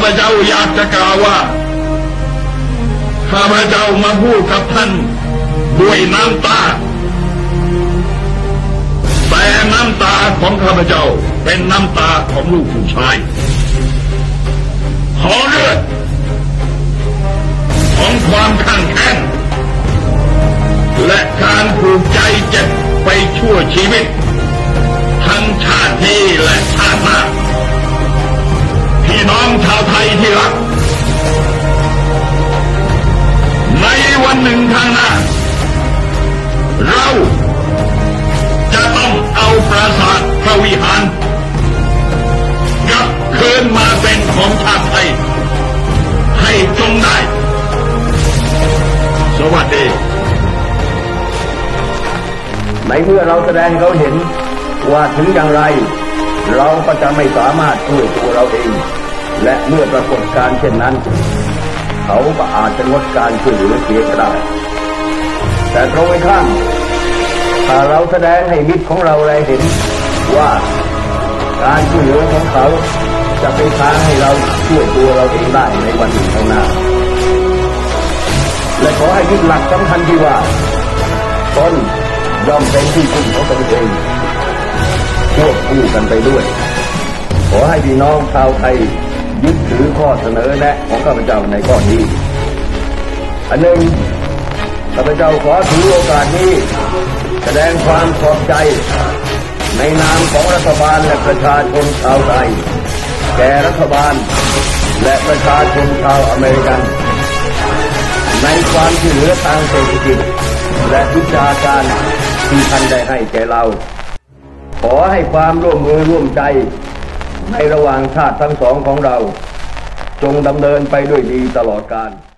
พเจ้าอยากจะกล่าวว่าข้าพเจ้ามาพูดกับท่านด้วยน้ำตาแต่น้ำตาของข้าพเจ้าเป็นน้ำตาของลูกผู้ชายขอเลือดของความข้างแค้นและการผูกใจเจ็บไปชั่วชีวิตทั้งชาตินี้และชาติหน้าพี่น้องชาวไทยที่รักในวันหนึ่งข้างหน้าเราจะต้องเอาปราสาทพระวิหารกลับคืนมาเป็นของชาติไทยให้จงได้สวัสดีในเมื่อเราแสดงให้เขาเห็นว่าถึงอย่างไรเราก็จะไม่สามารถช่วยตัวเราเองและเมื่อปรากฏการณ์เช่นนั้นเขาก็อาจจะงดการช่วยเหลือเสียก็ได้แต่ตรงข้ามถ้าเราแสดงให้มิตรของเราได้เห็นว่าการช่วยเหลือของเขาจะเป็นทางให้เราช่วยตัวเราเองได้ในวันหนึ่งข้างหน้าและขอให้ยึดหลักสำคัญที่ว่าตนย่อมเป็นที่พึ่งของตนเองควบคู่กันไปด้วยขอให้พี่น้องชาวไทยยึดถือข้อเสนอแนะของข้าพเจ้าในข้อนี้อันหนึ่งข้าพเจ้าขอถือโอกาสนี้แสดงความขอบใจในนามของรัฐบาลและประชาชนชาวไทยแก่รัฐบาลและประชาชนชาวอเมริกันในความช่วยเหลือทางเศรษฐกิจและวิชาการที่ท่านได้ให้แก่เราขอให้ความร่วมมือร่วมใจในระหว่างชาติทั้งสองของเราจงดำเนินไปด้วยดีตลอดกาล